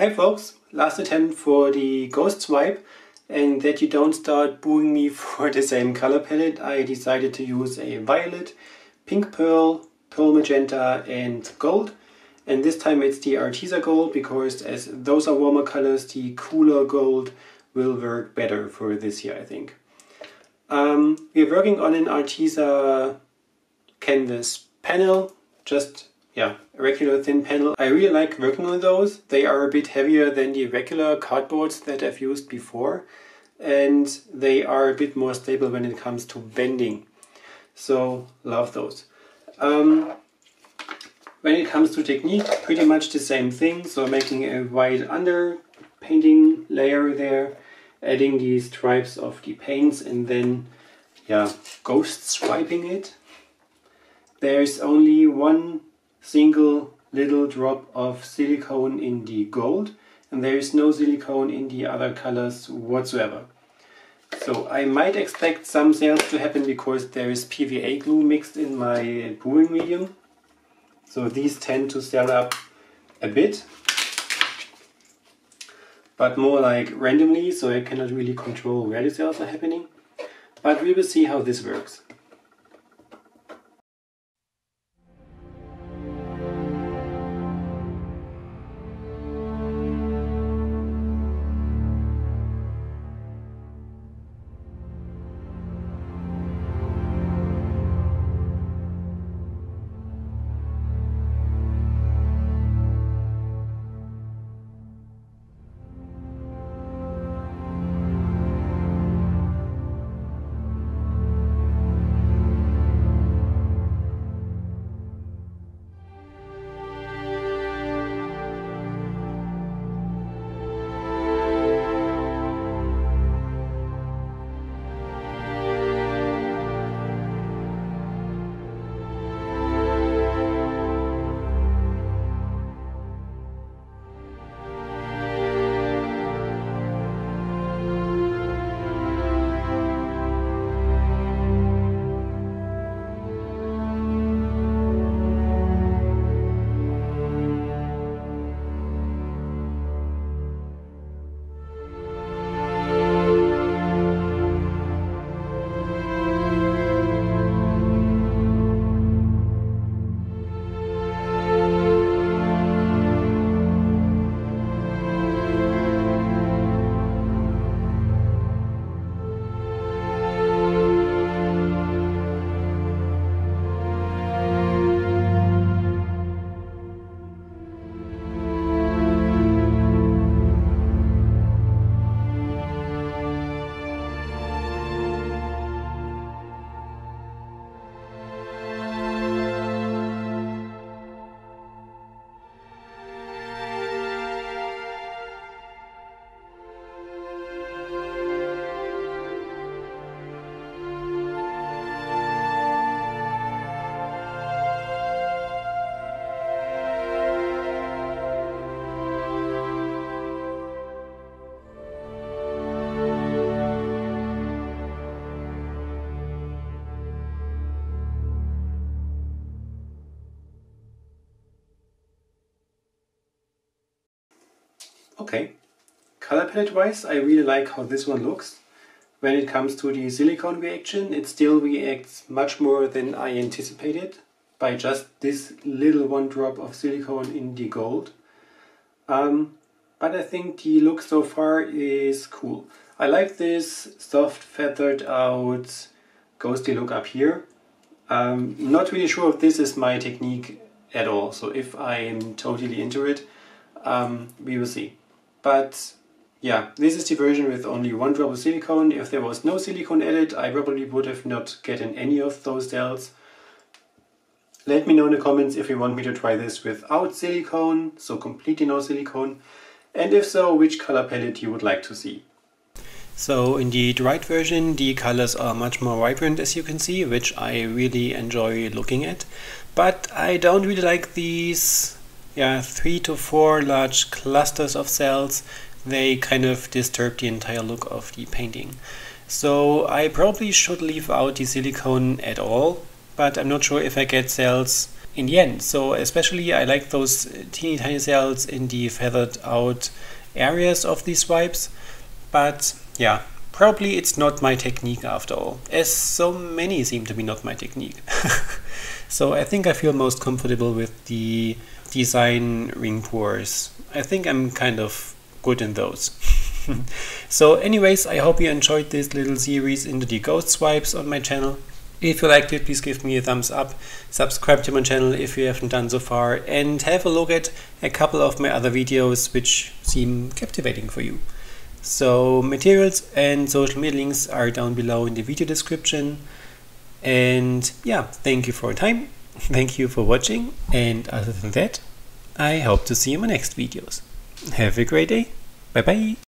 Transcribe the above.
Hi folks, last attempt for the ghost swipe, and that you don't start booing me for the same color palette, I decided to use a violet, pink pearl, pearl magenta and gold. And this time it's the Arteza gold, because as those are warmer colors, the cooler gold will work better for this year, I think. We're working on an Arteza canvas panel, just a regular thin panel. I really like working on those. They are a bit heavier than the regular cardboards that I've used before, and they are a bit more stable when it comes to bending. So love those. When it comes to technique, pretty much the same thing. So making a white under painting layer there, adding these stripes of the paints, and then ghost swiping it. There's only one single little drop of silicone in the gold, and there is no silicone in the other colors whatsoever. So I might expect some sales to happen because there is PVA glue mixed in my brewing medium. So these tend to sell up a bit, but more like randomly, so I cannot really control where the sales are happening. But we will see how this works. Okay, color palette wise, I really like how this one looks. When it comes to the silicone reaction, it still reacts much more than I anticipated by just this little one drop of silicone in the gold. But I think the look so far is cool. I like this soft feathered out ghosty look up here. Not really sure if this is my technique at all, so if I am totally into it, we will see. But yeah, this is the version with only one drop of silicone. If there was no silicone added, I probably would have not gotten any of those cells. Let me know in the comments if you want me to try this without silicone, so completely no silicone, and if so, which color palette you would like to see. So in the dried version, the colors are much more vibrant, as you can see, which I really enjoy looking at. But I don't really like these 3 to 4 large clusters of cells. They kind of disturb the entire look of the painting. So I probably should leave out the silicone at all, but I'm not sure if I get cells in the end. So especially I like those teeny tiny cells in the feathered out areas of these swipes, but yeah, probably it's not my technique after all, as so many seem to be not my technique. So I think I feel most comfortable with the design ring pores. I think I'm kind of good in those. So anyways, I hope you enjoyed this little series into the ghost swipes on my channel. If you liked it, please give me a thumbs up, subscribe to my channel if you haven't done so far, and have a look at a couple of my other videos which seem captivating for you. So materials and social media links are down below in the video description. And yeah, thank you for your time, thank you for watching, and other than that, I hope to see you in my next videos. Have a great day, bye bye!